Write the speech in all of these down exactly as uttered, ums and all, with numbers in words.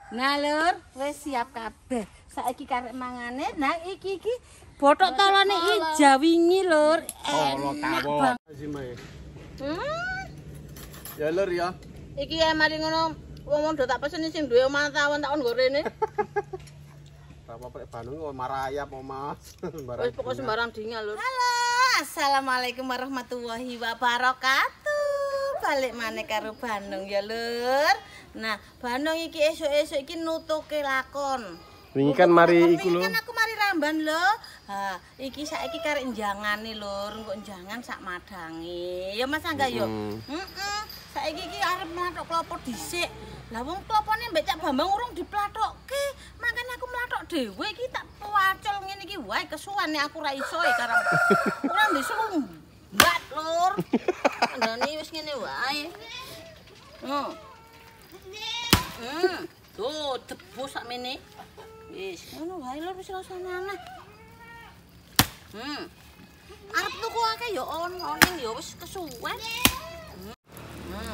Nah lur, wis siap kabeh. Saiki karek mangane. Nah iki iki bothok tolone ijo wingi lur. Oh, tawon. Hmm. Ya lur ya. Iki ya mari ngono wong do tak pesen sing duwe omah tawon tak kon nggo rene. Ora apa-apa Bandung marayap Mas. Wis pokok sembarang dingal lur. Halo, assalamualaikum warahmatullahi wabarakatuh. Balik maneh karo Bandung ya lur. Nah, Bandung iki esuk-esuk iki nutuke lakon. Wingi kan mari iku lho. Kan aku mari ramban lho. Ha, iki saiki karek njangane lur, engko njangan sak madange. Ya Mas Angga yo. Heeh. Saiki iki arep mlathok klopo dhisik. Lah wong klopone mbek Cak Bambang urung diplathokke. Makane aku mlathok dhewe iki tak pacul ngene iki wae kesuwen nek aku ra iso e karo. Ora ndisuwung. Mbak lur. Andane wis ngene wae. Oh. Hmm, tuh debus sak mene. Wis, ngono wae lho wis rasane aneh. Hmm. Arep tuku akeh ya ono ning ya wis kesuwen. Hmm.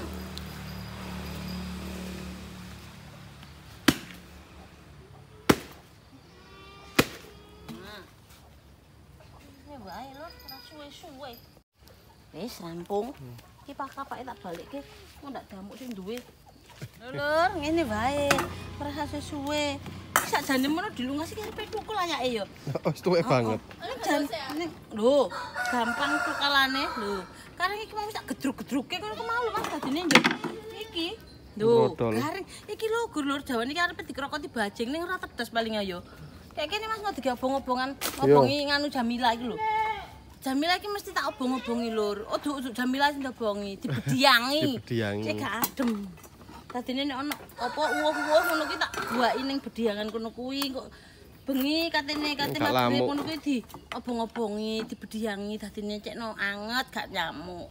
Hmm. Ya wae lho, ora suwe-suwe. Wis rampung. Iki pak-papake tak balikke. Kok ndak damuk sing duwe. Lur, ngene wae. Ora sesuwe. Sakjane mono dilungas iki arepe tukul ayake ya. Wis tuwek banget. Ning lho, gampang tukalane lho. Kareng iki mau tak gedruk-gedruke kono mau Mas dadine yo. Iki. Lho, kareng iki lho gur lur Jawa niki arepe dikrokoti bajing ning ora tedes paling ayo. Kayak kene Mas mau digabung-obongan ngobongi nganu Jamila iki lho. Jamila iki mesti tak obong-obongi lur. Ojo Jamila sing dobongi, dibediangi. Dibediangi. Cek gak adem. Dadine nek ono apa uwuh-uwuh ngono kuwi tak buaki ning bediangan kono kuwi kok bengi katene katene maghrib ngono kuwi di obong-obongi, dibediangi dadine cekno anget gak nyamuk.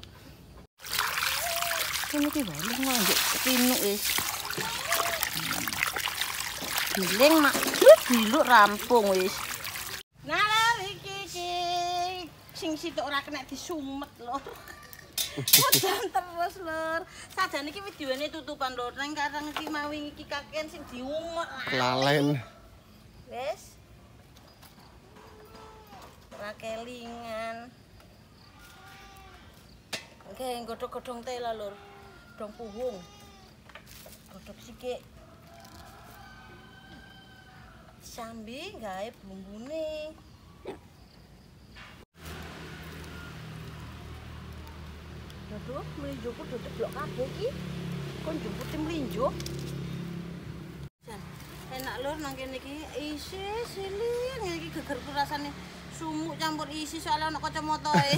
Kene iki wae lho njuk pinuk wis. Giling mak diluk rampung wis. Nah iki iki sing sitok ora kena disumet lho. Udan terus lur. Sajane iki videone tutupan lur. Nang karang iki mau iki kakean sing diumek. Lalen. Wis. Ora kelingan. Oke, godhog-godhong tela lur. Godhong puhung. Godhog sikik. Sambi gawe bumbune. Aduh, melinjoku duduk blok kabeh iki. Kon jempute melinjo. Jan, enak lur nang kene iki isi siling iki gegerku rasane sumuk campur isi soalnya ana kacamatae.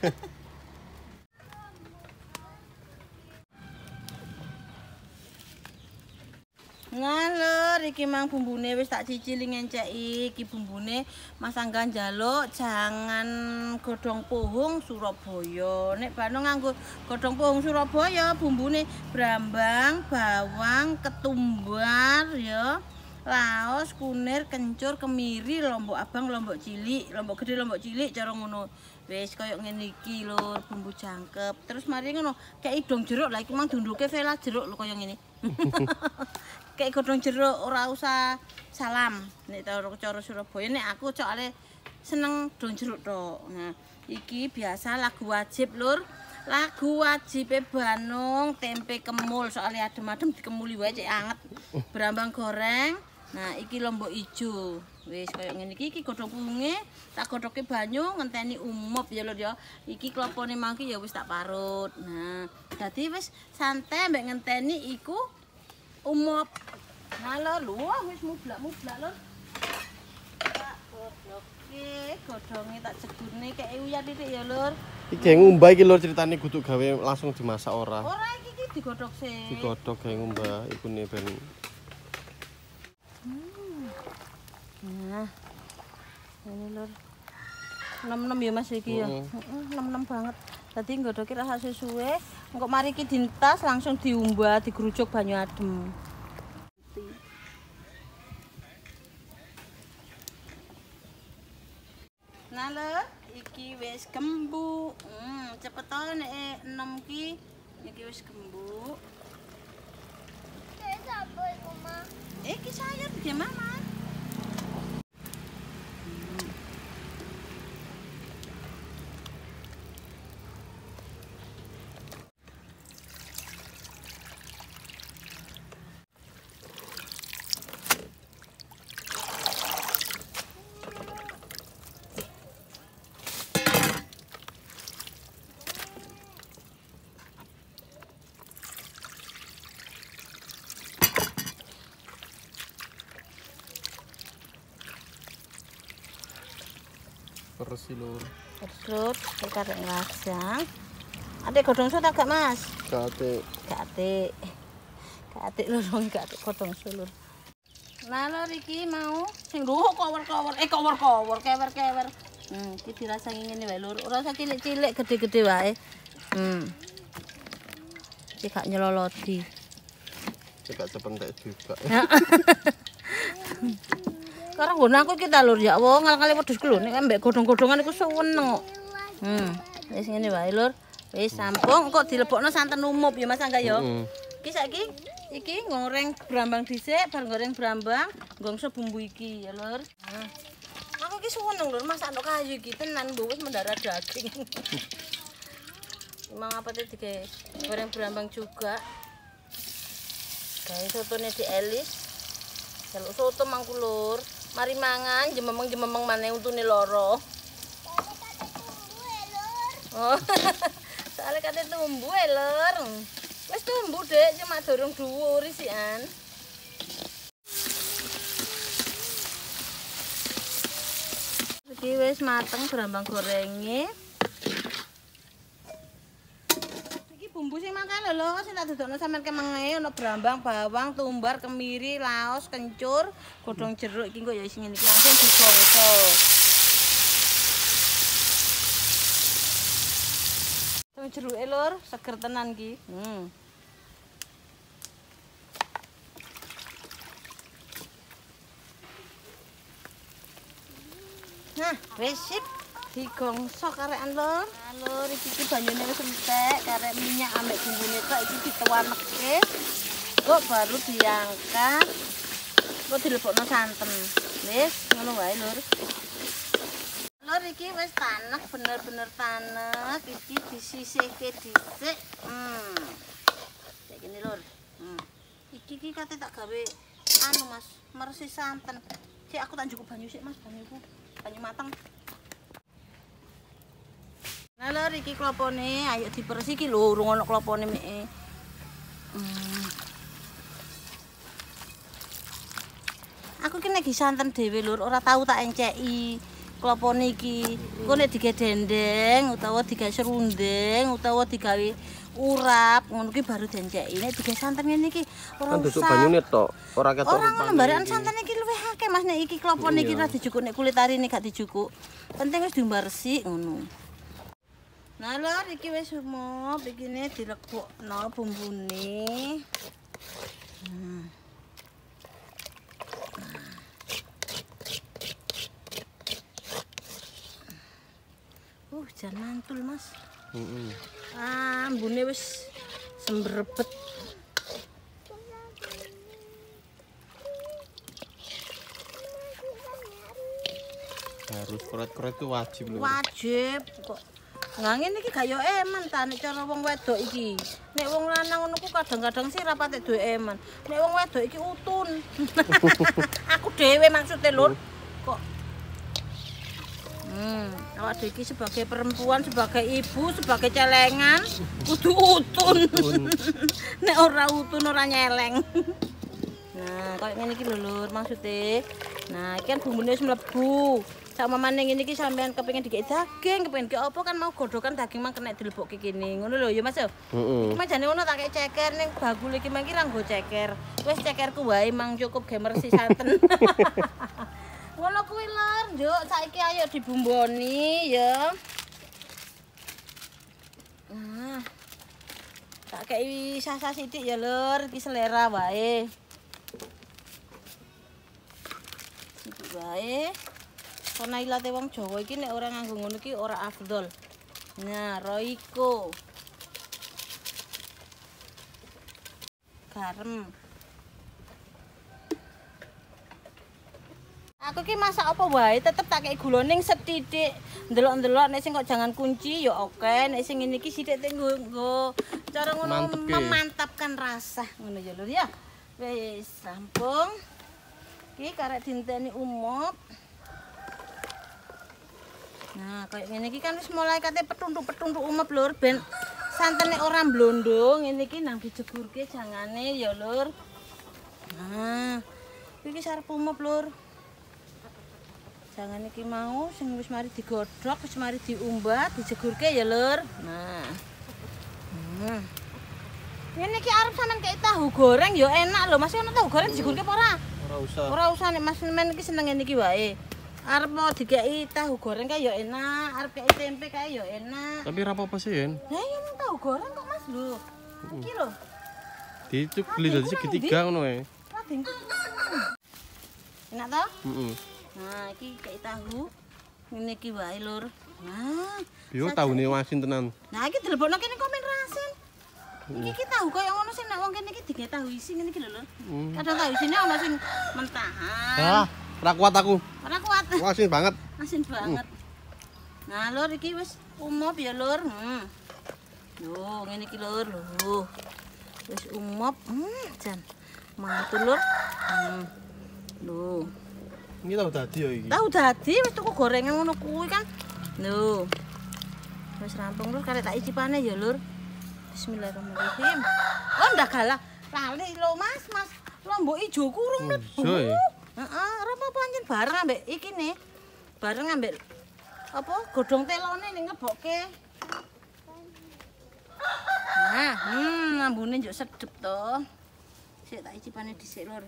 Ngalur iki mang bumbune wis tak cicili ngenceki. Iki bumbune Mas Angga njaluk jangan godhong puhung Surabaya. Nek Bandung nganggo godhong puhung Surabaya bumbune brambang, bawang, ketumbar ya. Laos, kunir, kencur, kemiri, lombok abang, lombok cilik, lombok gede, lombok cilik cara ngono. Wis koyo ngene iki lur bumbu jangkep. Terus mari ngono kei dong jeruk lah iki mang dunduke vela jeruk lho koyo ngene. Kayak godhong jeruk ora usah salam nek cara Surabaya nek aku soalnya seneng dong jeruk tok. Nah, iki biasa lagu wajib lur. Lagu wajibe Bandung tempe kemul soalnya adem-adem dikemuli wae cek anget. Brambang goreng. Nah, iki lombok ijo. Wis kaya ngene iki iki godhong puhunge tak godhoke banyu ngenteni umup ya lur ya. Iki klopone mangki ya wis tak parut. Nah, dadi wis santai mbek ngenteni iku umup. Halo lho, wis mublak-mublak lur. Tak godhoke, godhonge tak jegurne kek uyah titik ya lur. Iki ngumbah iki lur ceritane kudu gawe langsung dimasak ora. Ora iki iki digodhog sik. Digodhog gawe ngumbah ikune ben. Hmm. Nah. Ini lur. Nem-nem ya Mas iki ya. Heeh, nem-nem banget. Dadi nggodhoke rasa suwe, engko mari iki dintas langsung diumbah, digrujuk banyu adem. Nah lho, iki wis kembuk. Hmm, cepet to nek enom ki iki wis kembuk. Sapa iku, Ma? Iki Gimana? Peres sih lur. Terus kita ngasang. Adik godhong sut agak Mas. Kate. Kate. Kate lurung kate godhong sulur. Nah lur iki mau sing lho kower-kower eh kower-kower kewer-kewer. Hmm, iki dirasangi ngene wae lur. Ora usah cilik-cilik, gede-gede wae. Hmm. Iki gak nyeloloti. Cekak cepentek juga. Karena nggon aku iki ta lur ya Allah ngal-ngale wedhus ku lho nek mbek godhong-godhongan iku suweneng kok. Hmm, wis ngene wae lur. Wis sampung kok dilebokno santen umup ya Mas Angga ya. Heeh. Iki saiki iki goreng brambang dhisik, bar goreng brambang, ngongso bumbu iki ya lur. Nah. Aku iki suweneng lur masak ndok kayu iki tenan mbok wis mendarah daging. Emang apa tadi digawe goreng brambang juga. Gawe sotone dielis. Jaluk soto mangku lur. Mari mangan jememeng-jememeng maneh untune loro. Oh. Soale kate tumbu e lur. Wis tumbu Dek, cuma dorong dhuwur isian. Iki wis mateng brambang gorenge. Bumbu sing mangkane lho, sing tak dodokno sampean kemenge ono brambang, bawang, tumbar, kemiri, laos, kencur, godhong jeruk iki kok ya sing ngene iki langsung digongso. Godhong jeruke lur, seger tenan iki. Hmm. Nah, wis sip. Digongso karekan lur. Lur iki iki banyune wis entek, karek minyak ambek bumbune tok iki dituwanekke. Kok baru diangkat. Kok dilebokno santen. Wis ngono wae lur. Lur iki wis tanek bener-bener tanek, iki disisihke dhisik. Hmm. Kayak gini lur. Hmm. Iki iki kate tak gawe anu Mas, meresi santen. Cek aku tak njupuk banyu sik Mas, banyuku. Banyu mateng. Nah lur iki klopone, ayo diperesi iki lho, urung ana klopone meke. Hmm. Aku ki nek santen dhewe lur, ora tau tak enceki klopone iki. Engko nek digawe dendeng utawa digawe serundeng utawa digawe urap, ngono ki baru dienceki. Nek digawe santen ngene iki ora usah. Kan duduk banyune tok, ora ketok. Ora ngono mbarekan santen iki luwih akeh Mas nek iki klopone iki ra dijukuk nek kulit arine gak dijukuk. Penting wis diumbar resik ngono. Nah lur iki wis umop, ikine dilebokno bumbune. Hmm. Uh, jan mantul Mas. Heeh. Ah, ambune wis sembrebet. Harus koret-koret itu wajib lho. Wajib kok. Nah ngene iki gak yo eman ta nek cara wong wedok iki. Nek wong lanang ngono ku kadang-kadang sih ra patek duwe eman. Nek wong wedok iki utun. Aku dhewe maksude lur. Kok Hmm, awak dhewe iki sebagai perempuan, sebagai ibu, sebagai celengan kudu utun. Nek ora utun ora nyeleng. Nah, kayak ngene iki lho lur maksude. Nah, iki kan bumbune wis mlebu. Sama maning ini ki sampean kepengin dikek daging, kepengin ki apa kan mau godhokan daging mang kena dilebokke kene. Ngono lho ya Mas ya. Heeh. Iki majane ngono tak kek ceker ning bakul iki mang ki ra nggo ceker. Wis cekerku wae mang cukup ge meresi santen. Ngono kuwi lur, njuk saiki ayo dibumboni ya. Nah. Tak kei sasa sithik ya lur, iki selera wae. Sithik wae. Karena ilate wong Jawa iki nek ora nganggo ngono iki ora afdol. Nah, Royco. Garam. Aku ki masak apa wae tetep tak kei gula ning sethithik. Ndelok-ndelok nek sing kok jangan kunci ya oke, nek sing ngene iki sithik tek nggo cara ngono memantapkan rasa ngono ya Lur ya. Wis rampung. Iki karek dinteni umop. Nah, kayak ngene iki kan wis mulai kate petuntuk-petuntuk umop Lur ben santene ora blondong. Ngene iki nang dijegurke jangane ya Lur. Nah, iki sarep umop Lur. Jangan iki mau sing wis mari digodhog, wis mari diumbat, dijegurke ya, Lur. Nah. Hmm. Ini iki arep sampean kei tahu goreng ya enak lho. Mas ono tahu goreng dijegurke apa ora? Ora usah. Ora usah nek Mas men iki seneng ngene iki wae. Arep mau dikei tahu goreng kae ya enak, arep kei tempe kae ya enak. Tapi ora apa-apa sih, Yen. Lah iya nang tahu goreng kok Mas lho. Iki lho. Dicuk beli dadi segitiga ngono ae. Ladengku. Enak toh? Heeh. Nah, iki kayak tahu. Ngene iki wae, Lur. Nah, yo tahune asin tenan. Nah, iki dilebokno kene komen rasin. Iki ki tahu koyo ngono sing nek wong kene iki digawe tahu isi ngene iki lho, Lur. Kadang tahu isine ono sing mentahan. Ah, ora kuat aku. Ora kuat. Asin banget. Asin banget. Nah, Lur iki wis umop ya, Lur. Hmm. Yo, ngene iki, Lur. Lho. Wis umop. Hmm, jan. Mantul, Lur. Hmm. Lho. Ini tahu dadi ya iki. Tahu dadi wis tuku gorengan ngono kuwi kan. Lho. Wis rampung Lur, karek tak icipane ya, Lur. Bismillahirrahmanirrahim. Oh, ndak galah. Lali lho, Mas, Mas. Lombok ijo kurung mlebu. Heeh, ora apa-apa anjen bareng ambek iki nih. Bareng ambek apa? Godhong telone ning ngebokke. Nah, hmm, lambune njuk sedep to. Sik tak icipane dhisik, Lur.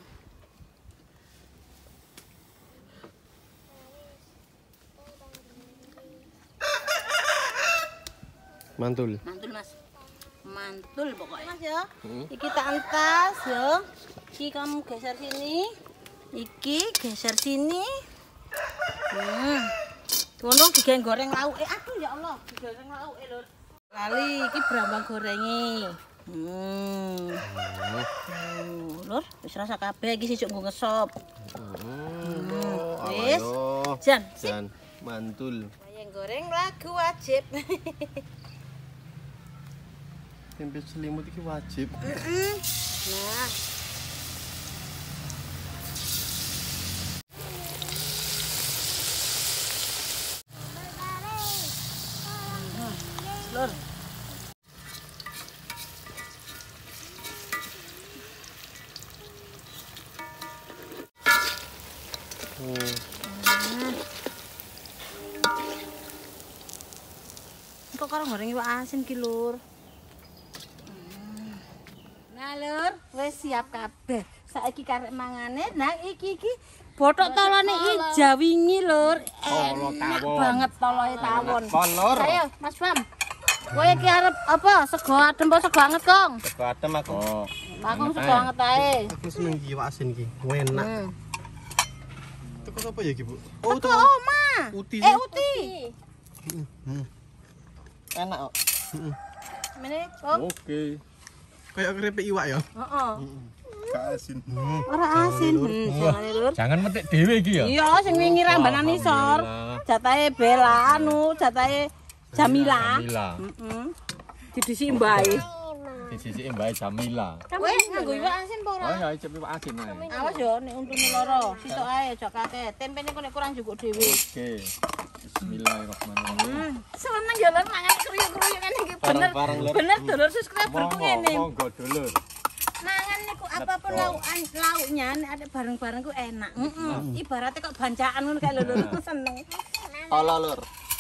Mantul. Mantul Mas. Mantul pokoknya Mas ya. Hmm. Iki tak entas ya. Iki kamu geser sini. Iki geser sini. Hmm. Ngono digoreng goreng lauke. Aduh ya Allah, digoreng lauke Lur. Lali iki brambang gorengi. Hmm. Hmm. Lur, wis rasa kabeh iki sicuk nggo ngesop. Hmm. Wis. Jan, Jan, mantul. Yang goreng lagu wajib. Tempe selimut iki wajib. Heeh. Nah. Lur. Hmm. Kok karo goreng iwak asin ki, Lur. Nah, Lur, wis siap kabeh. Saiki karek mangane. Nah, iki iki bothok tolone ijo wingi, Lur. Enak banget toloe tawon. Lur. Ayo, Mas Bam. Kowe iki arep apa? Sego adem apa sego anget, Kong? Sego adem aku. Oh. Aku sego anget ae. Aku seneng iki iwak asin iki. Enak. Hmm. Teko apa ya iki, Bu? Oh, teko oma. Uti. Eh, uti. Hmm. Enak kok. Heeh. Mene, Kong. Oke. Kayak keripik iwak ya? Heeh. Gak asin. Ora asin. Hmm, jangane, Lur. Jangan metik dhewe iki ya. Iya, sing wingi rambanan isor. Jatahe Bella anu, jatahe Jamila. Jamila. Heeh. Didisi mbae. Disisiki Mbak Jamila. Kowe nganggo iwak asin apa ora? Oh ya icip iwak asin ae. Awas yo nek untune loro, sitok ae aja kakek. Tempene kok nek kurang jukuk dhewe. Oke. Bismillahirrahmanirrahim. Hmm. Seneng yo Lur mangan kruyuk-kruyuk ngene iki bener. Bareng-bareng, Lur. Bener dulur subscriber ku ngene. Monggo dulur. Mangan niku apapun laukan lauknya nek ada bareng-bareng ku enak. Heeh. Ibaratnya kok bancaan ngono kae lho Lur, seneng. Tolo Lur.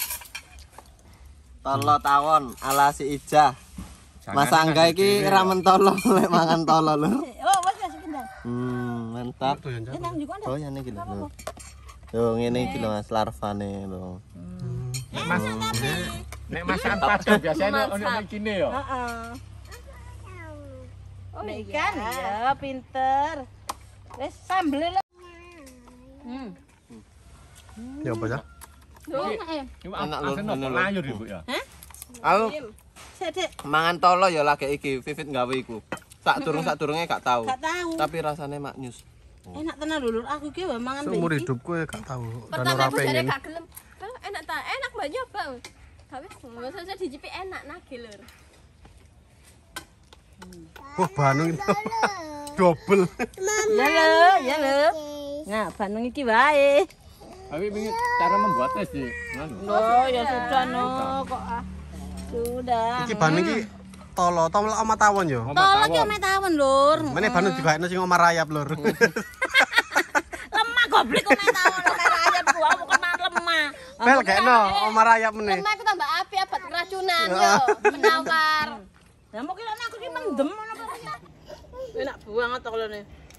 Tolo tawon ala si Ijah. Mas Angga iki ra mentolo lek mangan tolo Lur. Oh, wes wes iki ndang. Hmm, mantap. Ya nang juga Oh, ya iki lho. Yo ngene iki lho Mas larvane lho. Nek Mas Nek masakan Padang biasanya ono nek kene ya. Heeh. Oh, nek ikan ya pinter. Wes sambel lho. Hmm. Ya apa ya? Lho, ae. Iwak asin opo layur ya, Bu ya? Hah? Aku Sedek. mangan tolo ya lagi iki Vivit gawe iku. Sak durung sak durunge gak tahu. Gak tahu. Tapi rasane maknyus. Enak tenan lho, Lur. Aku ki wae mangan Seumur iki. hidupku ya gak tahu dan Pertama ora aku jare pengen. gak gelem. Kalau enak ta, enak mbak nyoba. Tapi maksudnya dicipi enak nagih lur. Wah, Bandung itu double. Ya lho, ya lho. Nah, Bandung iki wae. Tapi ini cara membuatnya sih. Loh, ya sudah no kok ah. Sudah. Iki Bandung iki tolo, tolo sama tawon yo. Tolong ki omae tawon, Lur. Mene Bandung juga enak sing omah rayap, Lur. Lemah goblok omae tawon, omae rayap gua aku kena lemah. Pel kayakno omah rayap meneh. Lemah aku tambah api abad keracunan yo, menawar. Ya mau kira aku ki mendem ngono kok. Enak banget kok lho.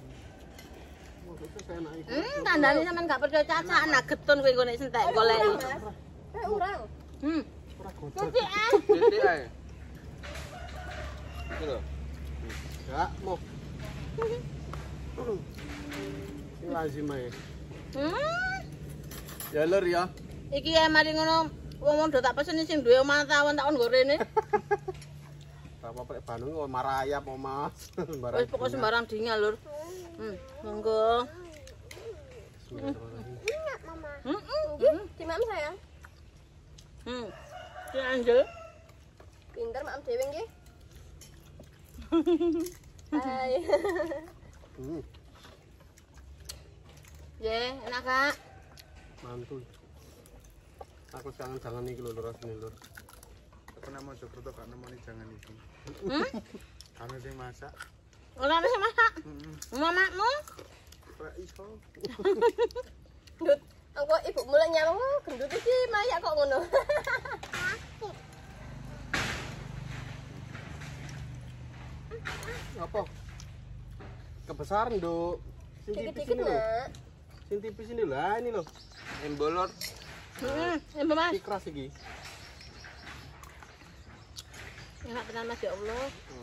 Hmm, tandane sampean gak percaya cacaan nah getun kowe nggo nek sentek goleki. Eh urang. Hmm. Cuci ah. Jadi ae. Ya, mau. Ini lazim ae. Hmm. Ya Lur ya. Iki ya mari ngono wong do tak pesen sing duwe omah tawon tak on nggo rene. Apa prek Bandung omah rayap omah sembarang. Wis pokok sembarang dingal, Lur. Hmm, monggo. Enak mama. Heeh. Nggih, di mam sayang. Hmm. Si Angel. Pinter mam dhewe nggih. Hai. Hmm, Ye, enak Kak. mantul. Aku jangan-jangan iki lho Lur asine Lur. Aku nama Jokerto gak nemoni jangan itu. Hmm? Kamu sing masak. Ora wis masak. Mamamu? Ora iso. Gendut. Aku ibu mulai nyawang gendut iki mayak kok ngono. Apa? Kebesaran, Duk. Sing tipis Dikit-dikit ini lho. nak. Sing tipis ini lah ini lho. Embolot. Heeh, embe Mas. Iki keras iki. Enak tenan Mas ya Allah.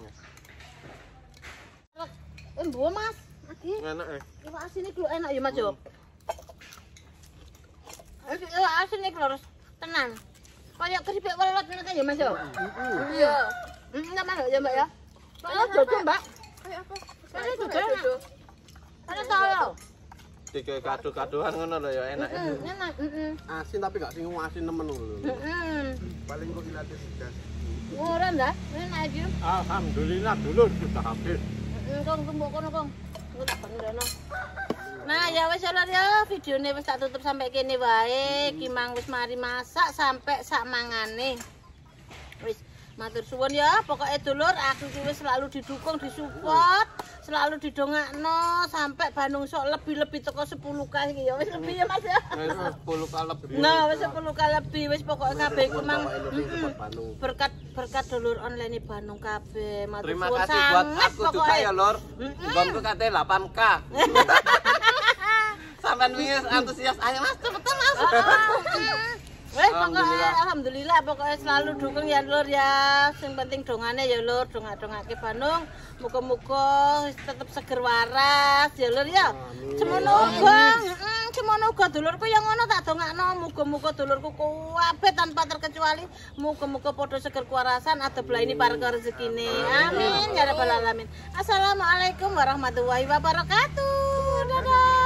Embo Mas. Lagi. Enak eh. Iwak asin iki lho enak ya Mas yo. Iki iwak asin iki lho tenan. Kayak keripik welot ngono ya Mas yo. Iya. Heeh, teman ya Mbak ya. Kalau jojo Mbak. Kayak apa? Kalau jojo. Kalau tahu. Tiga kado-kadoan ngono lho ya enak. Heeh, enak. Heeh. Asin tapi gak sing asin nemen lho. Heeh. Paling kok dilatih sudah. Ora ndak, enak iki. Alhamdulillah dulur sudah habis. Heeh, Kong tumbuk kono, Kong. Engko tak bandeno. Nah, ya wis lho ya, videone wis tak tutup sampai kene wae. Ki mang wis mari masak sampai sak mangane. Wis matur suwun ya, pokoknya dulur aku ki wis selalu didukung, disupport, selalu didongakno sampai Bandung sok lebih-lebih teko sepuluh K iki ya. Wis lebih ya Mas ya. Wis sepuluh kali lebih. Nah, wis sepuluh K lebih wis pokoknya kabeh ku mang Bandung. berkat berkat dulur online Bandung kabeh. Matur Terima suwun kasih buat sangat aku juga pokoknya. ya, Lor. Bomku katanya delapan K. Sampai wis antusias, ayo Mas, cepetan Mas. Wes pokoknya alhamdulillah pokoknya selalu dukung ya Lur ya. Sing penting dongane ya Lur, dongak-dongake Bandung. Muga-muga tetep seger waras ya Lur ya. Semono uga, heeh, semono uga dulurku yang ngono tak dongakno. Muga-muga dulurku kabeh tanpa terkecuali muga-muga padha seger kewarasan adep ini para rezekine. Amin ya rabbal alamin. Assalamualaikum warahmatullahi wabarakatuh. Dadah.